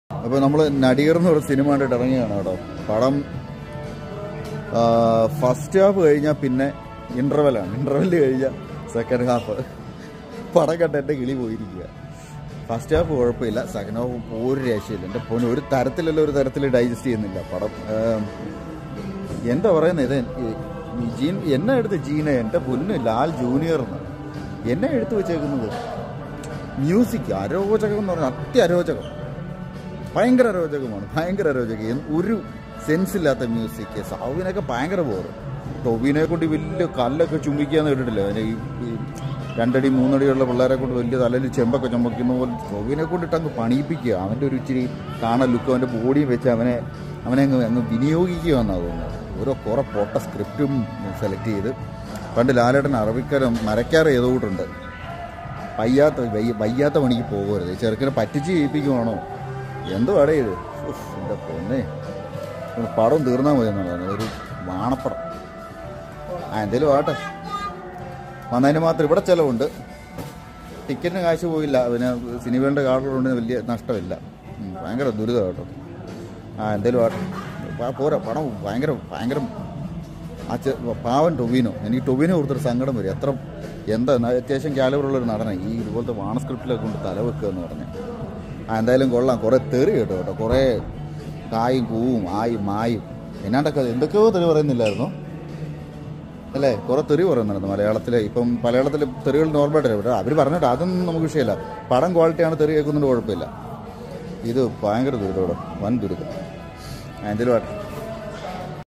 അപ്പോൾ നമ്മൾ നടികർ എന്ന് പറഞ്ഞ സിനിമ കണ്ടിട്ട് ഇറങ്ങിയാണ് കേട്ടോ. പടം ഫസ്റ്റ് ഹാഫ് കഴിഞ്ഞാൽ പിന്നെ ഇൻ്റർവെല്ലാണ്. ഇൻ്റർവെല്ല് കഴിഞ്ഞാൽ സെക്കൻഡ് ഹാഫ്. പടം കണ്ട എൻ്റെ കിളി പോയിരിക്കുക. ഫസ്റ്റ് ഹാഫ് കുഴപ്പമില്ല, സെക്കൻഡ് ഹാഫ് ഒരു രക്ഷയില്ല. എൻ്റെ ഫോൺ ഒരു തരത്തിൽ ഡൈജസ്റ്റ് ചെയ്യുന്നില്ല പടം. എന്താ പറയുന്നത്, ഇത് എന്നെ എടുത്ത് ജീന, എൻ്റെ പൊന്ന് ലാൽ ജൂനിയർ എന്നാണ് എന്നെ എടുത്തു വെച്ചേക്കുന്നത്. മ്യൂസിക് അരോചകം എന്ന് പറഞ്ഞാൽ അത്യരോചകം, ഭയങ്കര അരോചകമാണ്, ഭയങ്കര അരോചകം. ഒരു സെൻസില്ലാത്ത മ്യൂസിക്. സാവിനൊക്കെ ഭയങ്കര ബോറ്. ടൊവിനെ കൊണ്ട് വലിയ കല്ലൊക്കെ ചുംബിക്കാന്ന് കേട്ടിട്ടില്ല. അതിന് ഈ 2 അടി 3 അടിയുള്ള പിള്ളേരെ കൊണ്ട് വലിയ തലയിൽ ചെമ്പൊക്കെ ചുമക്കുന്ന പോലെ ടൊവിനെ കൊണ്ടിട്ട് അങ്ങ് പണിയിപ്പിക്കുക. അവൻ്റെ ഒരു ഇച്ചിരി കാണാൻ ലുക്ക്, അവൻ്റെ ബോഡിയും വെച്ച് അവനെ അങ്ങ് വിനിയോഗിക്കുക എന്നാണ് തോന്നുന്നത്. കുറേ പൊട്ട സ്ക്രിപ്റ്റും സെലക്ട് ചെയ്ത്. പണ്ട് ലാലേട്ടൻ അറബിക്കരം മരക്കാറ് ചെയ്തുകൂട്ടുണ്ട്. വയ്യാത്ത പണിക്ക് പോകരുത്, ചെറുക്കിനെ പറ്റിച്ച് ചെയ്യിപ്പിക്കുവാണോ എന്തോ അടയത്. എൻ്റെ പൊന്നെ, പടം തീർന്നാൽ മതി എന്നുള്ളതാണ്. ഒരു വാണപ്പടം. എന്തേലും ആട്ടെ, വന്നതിന് മാത്രം ഇവിടെ ചിലവുണ്ട്. ടിക്കറ്റിന് കാശ് പോയില്ല, പിന്നെ സിനിമകളുടെ കാർഡുകളുണ്ട്, വലിയ നഷ്ടമില്ല. ഭയങ്കര ദുരിതം കേട്ടോ. എന്തേലും ആട്ടെ, പോരാ. പടം ഭയങ്കര പാവൻ ടൊവിനോ. എനിക്ക് ടൊവിനോ കൊടുത്തൊരു സങ്കടം വരും. എന്താ അത്യാവശ്യം കാലിബറുള്ളൊരു നടനാണ്. ഈ ഇതുപോലത്തെ വാണ സ്ക്രിപ്റ്റിലൊക്കെ കൊണ്ട് തലവെക്കുക എന്ന് പറഞ്ഞാൽ എന്തായാലും കൊള്ളാം. കുറേ തെറി കേട്ടോ. കുറേ കായും കൂവും ആയും മായും എന്നാണ്ടൊക്കെ എന്തൊക്കെയോ തെറി പറയുന്നില്ലായിരുന്നു അല്ലേ? കുറേ തെറി പറയുന്നുണ്ടായിരുന്നു മലയാളത്തിൽ. ഇപ്പം മലയാളത്തിൽ തെറികൾ നോർമലായിട്ട് അവർ പറഞ്ഞിട്ട് അതൊന്നും നമുക്ക് വിഷയമില്ല. പടം ക്വാളിറ്റിയാണ്, തെറി കേൾക്കുന്നുണ്ട്, കുഴപ്പമില്ല. ഇത് ഭയങ്കര ദുരിതം, വൻ ദുരിതം. എന്തെങ്കിലും